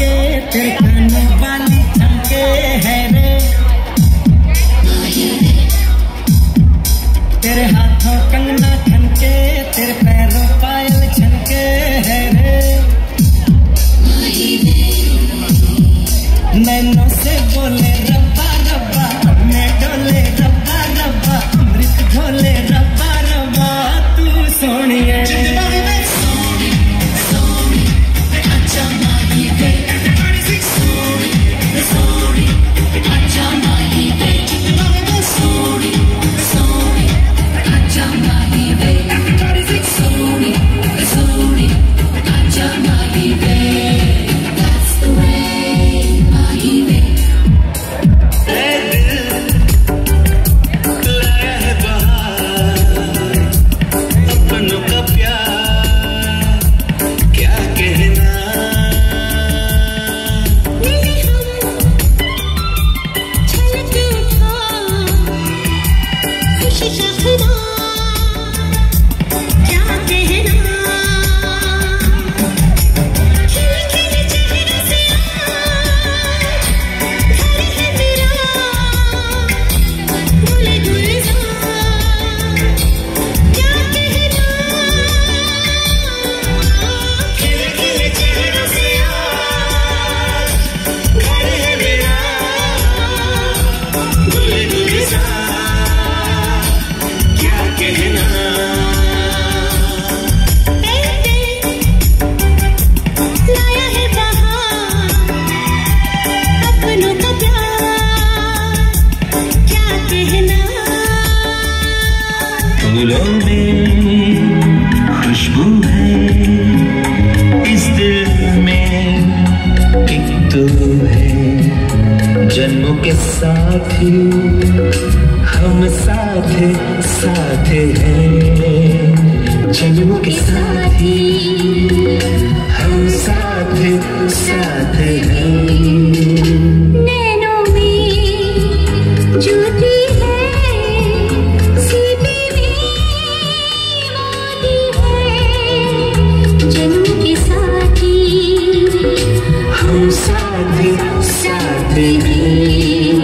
के तेरे कानों वाली झमके है रे, तेरे हाथों कंगना खनके, तेरे पैरों पायल छनके है रे। नैनों से बोले रब्बा रब्बा, मैं डोले रब्बा रब्बा, अमृत घोले रब्बा रब्बा, तू सोनी है। फूलों में खुशबू है, इस दिल में एक तू है, जन्मों के साथी हम साथ साथ हैं, जन्मों के साथी हम साथ साथ हैं। नैनों में ज्योति साथ साथ हैं।